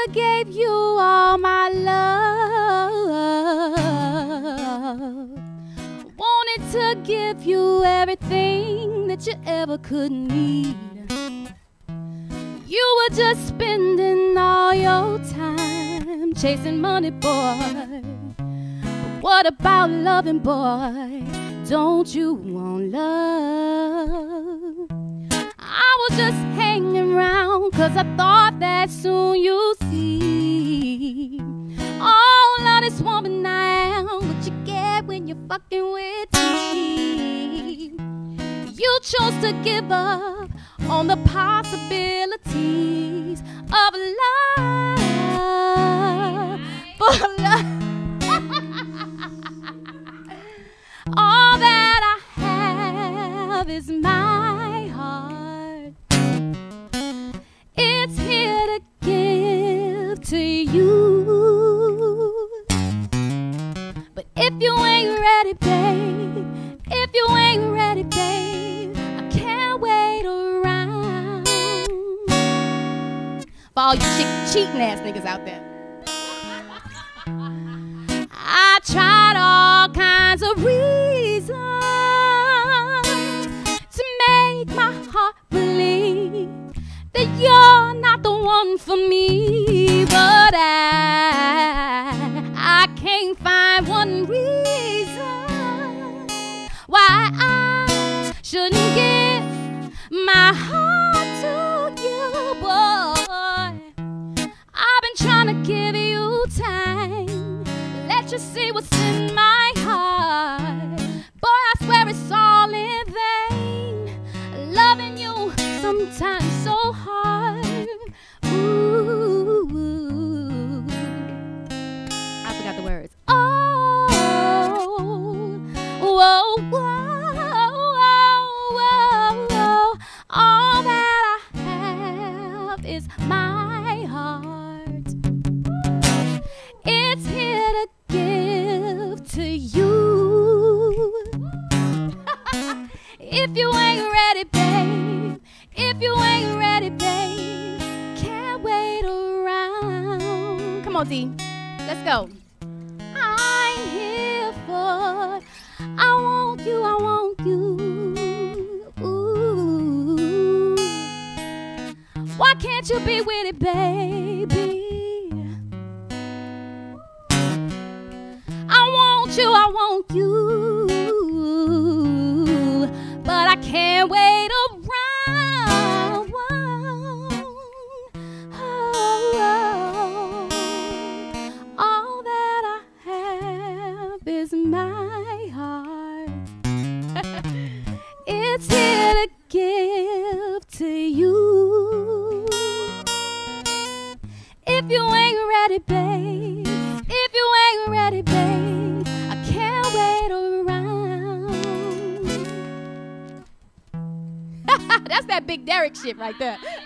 would've gave you all my love. Wanted to give you everything that you ever could need. You were just spending all your time chasing money, boy. But what about loving, boy? Don't you want love? I was just hanging around 'cause I thought that soon you'd see all of this woman I am, what you get when you're fucking with me. You chose to give up on the possibilities of love, for love. All that I have is my heart. It's here to give to you. But if you ain't ready, babe, if you ain't ready, babe, I can't wait around. For all you cheating ass niggas out there. I tried all kinds of reasons to make my heart believe that you're not the one for me, but I can't find one reason why I shouldn't give my heart to you, boy. I've been trying to give you time, let you see what's in my heart. Boy, I swear it's all in vain, loving you sometimes so hard. Ooh, I forgot the words. Oh, whoa, whoa, whoa, whoa. All that I have is my heart. It's here to give to you. If you ain't ready, babe, if you ain't ready, babe, can't wait around. Come on, D, let's go. I'm here for, I want you, I want you. Ooh. Why can't you be with it, baby? I want you, but I can't wait around. Oh, all that I have is my heart. It's here to give to you. If you ain't ready, babe, if you ain't ready, babe, I can't wait around. That's that Big Derek shit right there.